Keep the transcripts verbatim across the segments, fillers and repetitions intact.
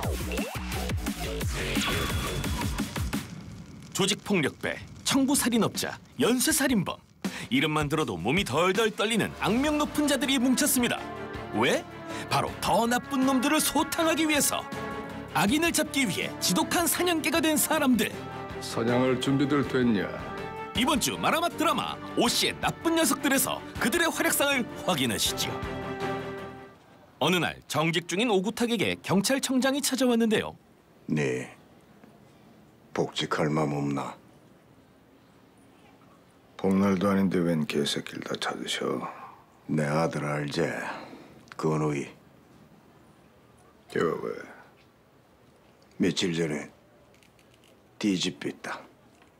조직폭력배, 청부살인업자, 연쇄살인범. 이름만 들어도 몸이 덜덜 떨리는 악명 높은 자들이 뭉쳤습니다. 왜? 바로 더 나쁜 놈들을 소탕하기 위해서. 악인을 잡기 위해 지독한 사냥개가 된 사람들. 사냥할 준비들 됐냐? 이번 주 마라맛 드라마 오씨의 나쁜 녀석들에서 그들의 활약상을 확인하시죠. 어느 날 정직 중인 오구탁에게 경찰청장이 찾아왔는데요. 네, 복직할 맘 없나? 복날도 아닌데 웬 개새끼를 다 찾으셔. 내 아들 알지? 건우이. 저 왜? 며칠 전에 뒤집혔다.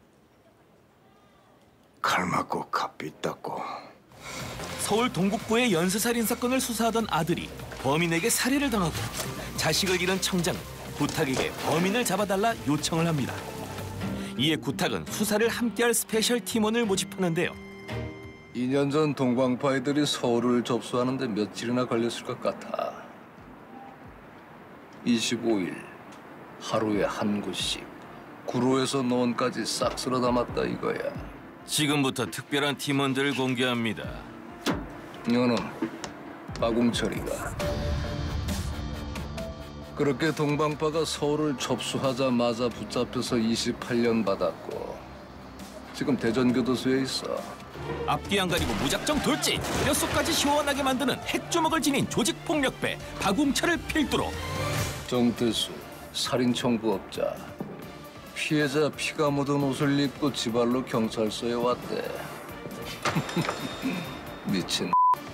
칼 맞고 값이 땄고. 서울 동국구의 연쇄살인 사건을 수사하던 아들이 범인에게 살해를 당하고 자식을 잃은 청장은 구탁에게 범인을 잡아달라 요청을 합니다. 이에 구탁은 수사를 함께할 스페셜 팀원을 모집하는데요. 이 년 전 동광파이들이 서울을 접수하는데 며칠이나 걸렸을 것 같아. 이십오 일 하루에 한 곳씩 구로에서 노원까지 싹 쓸어 담았다 이거야. 지금부터 특별한 팀원들을 공개합니다. 이거는 박웅철이가. 그렇게 동방파가 서울을 접수하자마자 붙잡혀서 이십팔 년 받았고 지금 대전교도소에 있어. 앞뒤 안 가리고 무작정 돌진, 뼛속까지 시원하게 만드는 핵주먹을 지닌 조직폭력배 박웅철을 필두로 정태수, 살인 청부업자. 피해자 피가 묻은 옷을 입고 지발로 경찰서에 왔대. 미친.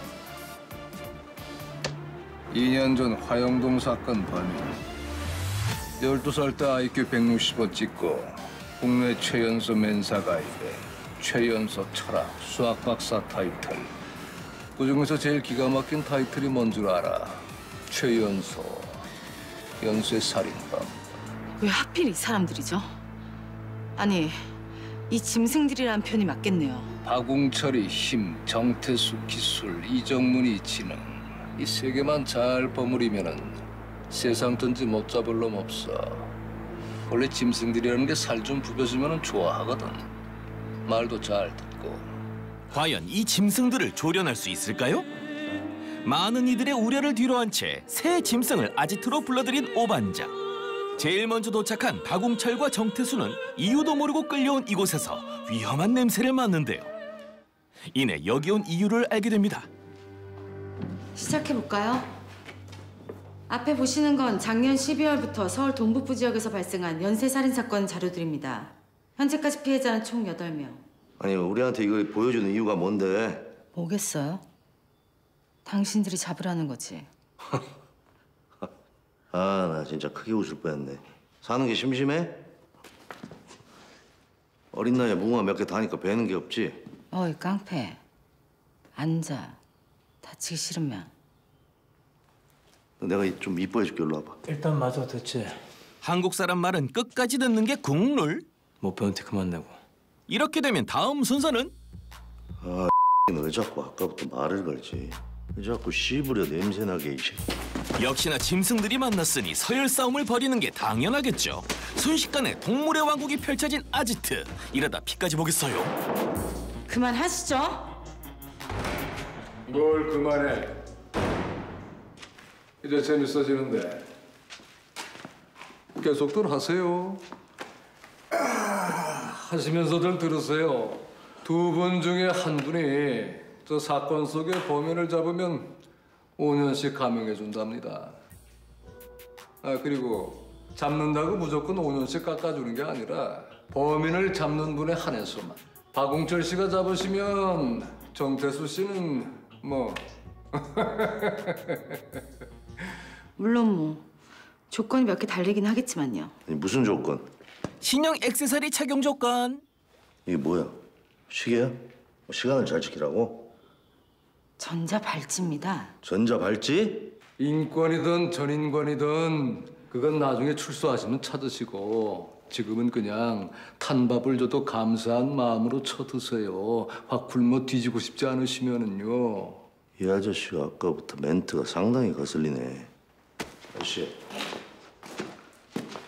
이 년 전 화영동 사건 범인. 열두 살 때 아이큐 백육십오 찍고 국내 최연소 멘사 가이드, 최연소 철학, 수학 박사 타이틀. 그중에서 제일 기가 막힌 타이틀이 뭔 줄 알아? 최연소, 연쇄살인범. 왜 하필 이 사람들이죠? 아니, 이 짐승들이라는 표현이 맞겠네요. 박웅철이 힘, 정태수 기술, 이정문이 지능. 이 세 개만 잘 버무리면은 세상 든지 못 잡을 놈 없어. 원래 짐승들이라는 게 살 좀 부벼주면은 좋아하거든. 말도 잘 듣고. 과연 이 짐승들을 조련할 수 있을까요? 많은 이들의 우려를 뒤로한 채 새 짐승을 아지트로 불러들인 오반장. 제일 먼저 도착한 박웅철과 정태수는 이유도 모르고 끌려온 이곳에서 위험한 냄새를 맡는데요. 이내 여기 온 이유를 알게 됩니다. 시작해볼까요? 앞에 보시는 건 작년 십이월부터 서울 동북부 지역에서 발생한 연쇄살인 사건 자료들입니다. 현재까지 피해자는 총 여덟 명. 아니, 우리한테 이걸 보여주는 이유가 뭔데? 뭐겠어요? 당신들이 잡으라는 거지. 아, 나 진짜 크게 웃을 뻔했네. 사는 게 심심해? 어린 나이에 무궁화 몇 개 다니까 배는 게 없지? 어이, 깡패. 앉아. 다치기 싫으면. 내가 좀 이뻐해줄게. 일로 와봐. 일단 맞아, 됐지. 한국 사람 말은 끝까지 듣는 게 국룰. 못 배운 티 그만 내고. 이렇게 되면 다음 순서는 아, 너 왜 자꾸 아까부터 말을 걸지? 왜 자꾸 씹으려 냄새나게 이 새끼. 역시나 짐승들이 만났으니 서열 싸움을 벌이는 게 당연하겠죠. 순식간에 동물의 왕국이 펼쳐진 아지트. 이러다 피까지 보겠어요. 그만하시죠. 뭘 그만해. 이제 재밌어지는데. 계속들 하세요. 아, 하시면서들 들으세요. 두 분 중에 한 분이 저 사건 속의 범인을 잡으면 오 년씩 감형해준답니다. 아, 그리고 잡는다고 무조건 오 년씩 깎아주는 게 아니라 범인을 잡는 분에 한해서만. 박웅철 씨가 잡으시면 정태수 씨는 뭐... 물론 뭐 조건이 몇 개 달리긴 하겠지만요. 아니, 무슨 조건? 신형 액세서리 착용 조건. 이게 뭐야? 시계야? 뭐 시간을 잘 지키라고? 전자 발찌입니다. 전자 발찌? 인권이든 전인권이든 그건 나중에 출소하시면 찾으시고 지금은 그냥 탄밥을 줘도 감사한 마음으로 쳐드세요. 확 굶어 뒤지고 싶지 않으시면은요. 이 아저씨가 아까부터 멘트가 상당히 거슬리네. 아저씨,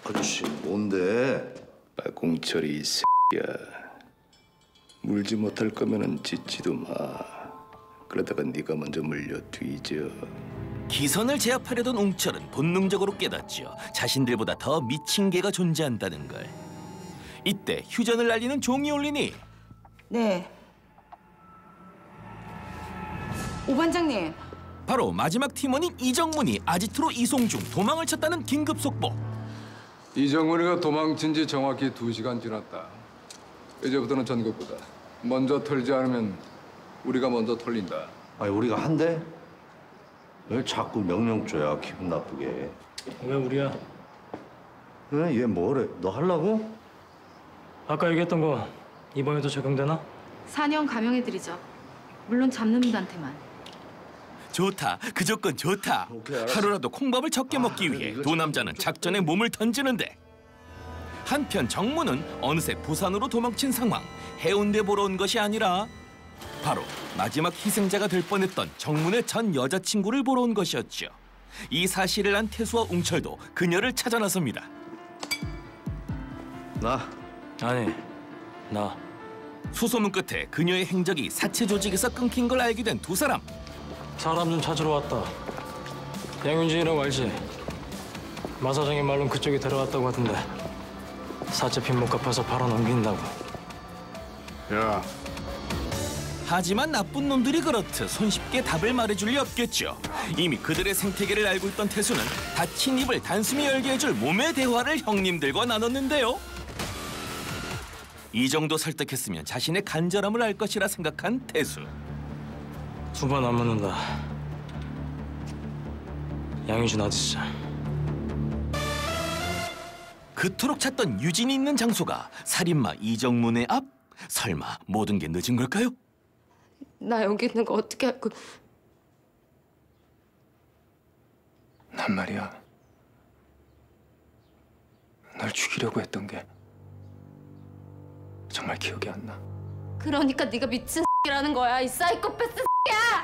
아저씨 뭔데? 박공철이 이 새끼야. 물지 못할 거면은 짖지도 마. 그러다가 네가 먼저 물려 뒤져. 기선을 제압하려던 웅철은 본능적으로 깨닫지요. 자신들보다 더 미친 개가 존재한다는 걸. 이때 휴전을 날리는 종이 울리니 네. 오 반장님. 바로 마지막 팀원인 이정문이 아지트로 이송 중 도망을 쳤다는 긴급 속보. 이정훈이가 도망친 지 정확히 두 시간 지났다. 이제부터는 전국보다 먼저 털지 않으면 우리가 먼저 털린다. 아니 우리가 한대? 왜 자꾸 명령 줘야 기분 나쁘게? 왜 우리야? 왜? 얘 뭐래? 너 하려고? 아까 얘기했던 거 이번에도 적용되나? 사 년 감형해드리죠. 물론 잡는 분한테만. 좋다. 그 조건 좋다. 오케이, 알았어. 하루라도 콩밥을 적게 먹기 위해 이거 두 좀- 남자는 작전에 몸을 던지는데 한편 정문은 어느새 부산으로 도망친 상황. 해운대 보러 온 것이 아니라 바로 마지막 희생자가 될 뻔했던 정문의 전 여자친구를 보러 온 것이었죠. 이 사실을 안 태수와 웅철도 그녀를 찾아 나섭니다. 나 아니, 나. 수소문 끝에 그녀의 행적이 사채 조직에서 끊긴 걸 알게 된 두 사람. 사람 좀 찾으러 왔다. 양윤진이라고 알지? 마 사장의 말로는 그쪽에 데려왔다고 하던데 사채핀 못 갚아서 팔아 넘긴다고. 야, 하지만 나쁜 놈들이 그렇듯 손쉽게 답을 말해줄 리 없겠죠. 이미 그들의 생태계를 알고 있던 태수는 닫힌 입을 단숨에 열게 해줄 몸의 대화를 형님들과 나눴는데요. 이 정도 설득했으면 자신의 간절함을 알 것이라 생각한 태수. 두 번 안 묻는다. 양윤진 어디 있어? 그토록 찾던 유진이 있는 장소가 살인마 이정문의 앞? 설마 모든 게 늦은 걸까요? 나 여기 있는 거 어떻게 알고? 난 말이야. 널 죽이려고 했던 게 정말 기억이 안 나. 그러니까 네가 미친 X라는 거야, 이 사이코패스 X야!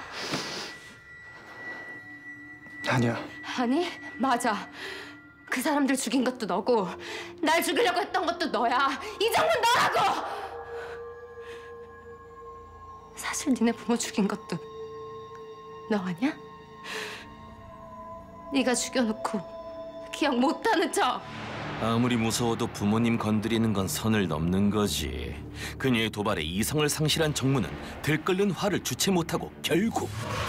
아니야. 아니, 맞아. 그 사람들 죽인 것도 너고 날 죽이려고 했던 것도 너야. 이정문 너라고! 사실 니네 부모 죽인 것도 너 아니야? 네가 죽여놓고 기억 못하는 척! 아무리 무서워도 부모님 건드리는 건 선을 넘는 거지. 그녀의 도발에 이성을 상실한 정문은 들끓는 화를 주체 못하고 결국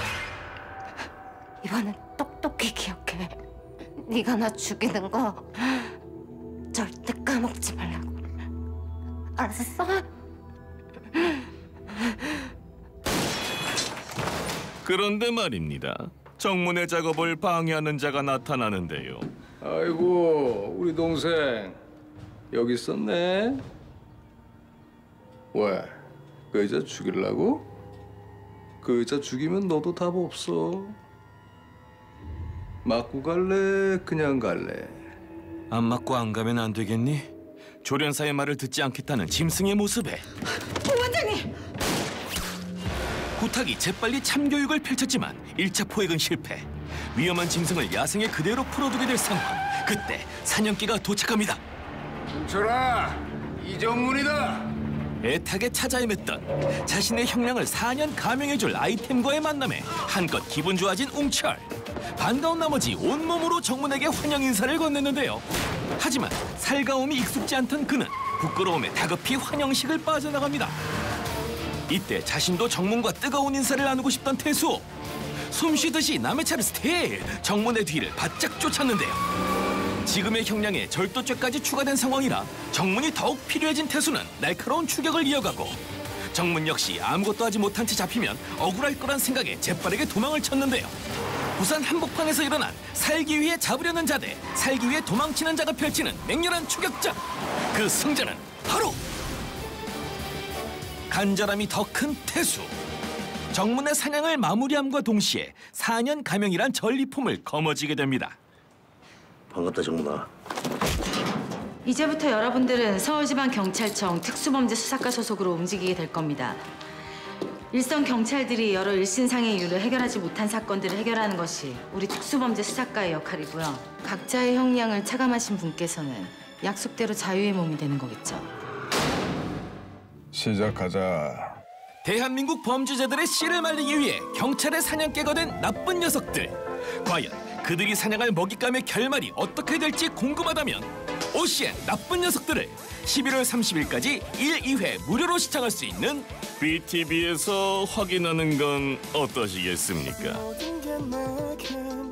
이번엔 똑똑히 기억해. 네가 나 죽이는 거 절대 까먹지 말라고. 알았어? 그런데 말입니다. 정문의 작업을 방해하는 자가 나타나는데요. 아이고 우리 동생 여기 있었네. 왜? 그 여자 죽이려고? 그 여자 죽이면 너도 답 없어. 맞고 갈래? 그냥 갈래? 안 맞고 안 가면 안 되겠니? 조련사의 말을 듣지 않겠다는 짐승의 모습에 원장님! 구탁이 재빨리 참교육을 펼쳤지만 일 차 포획은 실패. 위험한 짐승을 야생에 그대로 풀어두게 될 상황. 그때 사냥개가 도착합니다. 웅철아, 이정문이다. 애타게 찾아 헤맸던 자신의 형량을 사 년 감형해줄 아이템과의 만남에 한껏 기분 좋아진 웅철. 반가운 나머지 온몸으로 정문에게 환영 인사를 건넸는데요. 하지만 살가움이 익숙지 않던 그는 부끄러움에 다급히 환영식을 빠져나갑니다. 이때 자신도 정문과 뜨거운 인사를 나누고 싶던 태수. 숨쉬듯이 남의 차를 스테일 정문의 뒤를 바짝 쫓았는데요. 지금의 형량에 절도죄까지 추가된 상황이라 정문이 더욱 필요해진 태수는 날카로운 추격을 이어가고 정문 역시 아무것도 하지 못한 채 잡히면 억울할 거란 생각에 재빠르게 도망을 쳤는데요. 부산 한복판에서 일어난 살기 위해 잡으려는 자 대 살기 위해 도망치는 자가 펼치는 맹렬한 추격전. 그 승자는 바로 간절함이 더 큰 태수. 정문의 사냥을 마무리함과 동시에 사 년 감형이란 전리품을 거머쥐게 됩니다. 반갑다 정문아. 이제부터 여러분들은 서울지방경찰청 특수범죄 수사과 소속으로 움직이게 될 겁니다. 일선 경찰들이 여러 일신상의 이유를 해결하지 못한 사건들을 해결하는 것이 우리 특수범죄 수사과의 역할이고요. 각자의 형량을 차감하신 분께서는 약속대로 자유의 몸이 되는 거겠죠. 시작하자. 대한민국 범죄자들의 씨를 말리기 위해 경찰의 사냥개가 된 나쁜 녀석들. 과연 그들이 사냥할 먹잇감의 결말이 어떻게 될지 궁금하다면 오씨의 나쁜 녀석들을 십일월 삼십일까지 일, 이 회 무료로 시청할 수 있는 비티비에서 확인하는 건 어떠시겠습니까?